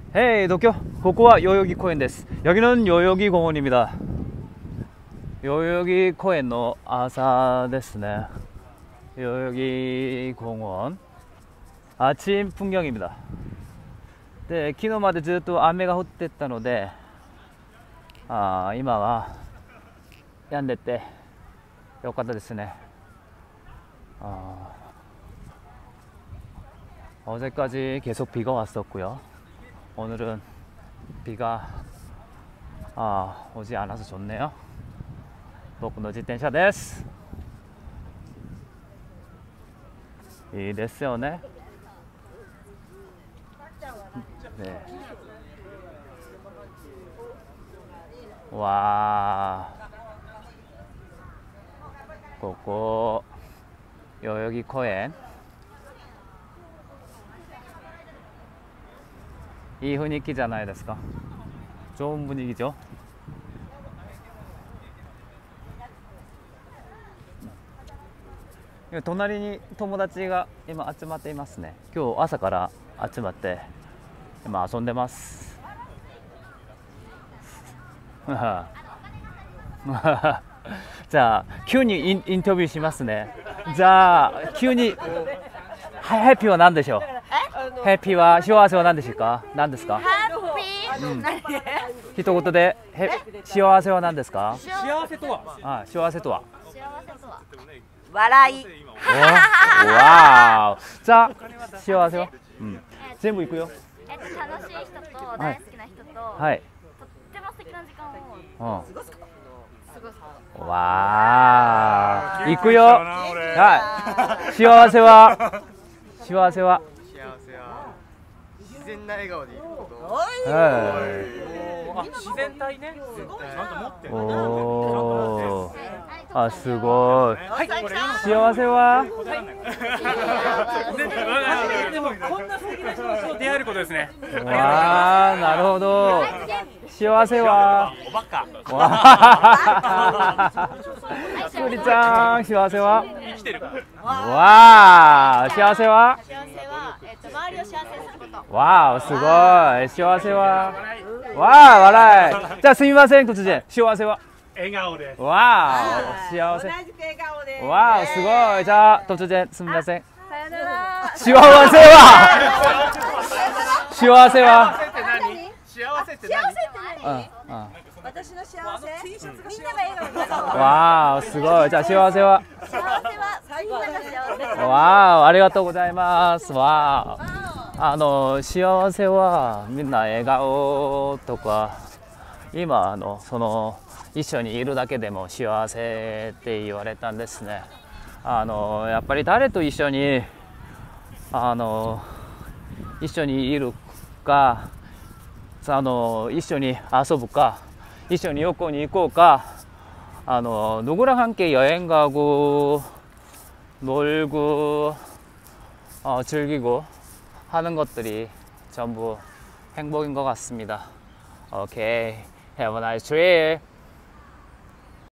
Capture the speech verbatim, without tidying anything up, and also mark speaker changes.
Speaker 1: 헤이 도쿄, 고코와 요요기 공원です. 여기는 요요기 공원입니다. 요요기 공원의 아사 ですね. 요요기 공원 아침 풍경입니다. で、昨日までずっと雨が降ってたので、あ今は止んでてよかったですね. 아, 어제까지 계속 비가 왔었고요. 오늘은 비가 아, 오지 않아서 좋네요. 僕の自転車です. いいですよね. 네. 와, ここ代々木公園 いい雰囲気じゃないですか. 좋은 분위기죠.隣に友達が今集まっていますね. 今日朝から集まって今遊んでます. じゃあ急にイン、インタビューしますね. じゃあ急にハッピーは何でしょう? ハッピーは幸せは何でしょうか? 何ですか?
Speaker 2: ハッピー、うん、
Speaker 1: 一言で幸せは何ですか?
Speaker 3: 幸せとは
Speaker 1: あ、幸せとは
Speaker 2: 幸せとは笑い。
Speaker 1: わー。じゃあ幸せは、うん、全部いくよ。
Speaker 2: えっと楽しい人と大好きな人と、
Speaker 1: はい、
Speaker 2: とっても素敵な時間を過ごす。
Speaker 1: わー。いくよ。はい。幸せは幸せは
Speaker 4: 自然な笑顔でいること。
Speaker 3: 自然体ね。ちゃんと持ってる。
Speaker 1: おー。あ、すごい。幸せは
Speaker 3: でもこんな素敵な人と出会えることですね。
Speaker 1: わー、なるほど。幸せは
Speaker 3: おバカ。
Speaker 1: くりちゃん、幸せは
Speaker 3: 生きてる。
Speaker 1: わー、幸せは
Speaker 2: 幸せは、えっと、周りを幸せにすること。
Speaker 1: わー、すごい。幸せはわー、笑い。じゃあすみません、突然。幸せは
Speaker 3: 笑顔です。
Speaker 1: わー、幸せ。わー、すごい。じゃあ突然すみません。
Speaker 2: さよなら。
Speaker 1: 幸せは幸せは
Speaker 4: 幸せって
Speaker 2: 幸せって何？
Speaker 5: 私の幸せ？
Speaker 2: みんなが笑顔だ。
Speaker 1: わー、すごい。じゃあ幸せは
Speaker 2: 幸せはみんなが幸せ。
Speaker 1: わー、ありがとうございます。わー、あの幸せはみんな笑顔とか、今あのその一緒にいるだけでも幸せって言われたんですね。あのやっぱり誰と一緒にあの一緒にいるか、あの一緒に遊ぶか、一緒に旅行に行こうか, 아, 너, 누구랑 함께 여행 가고 놀고 어, 즐기고 하는 것들이 전부 행복인 것 같습니다. 오케이, have a nice trip.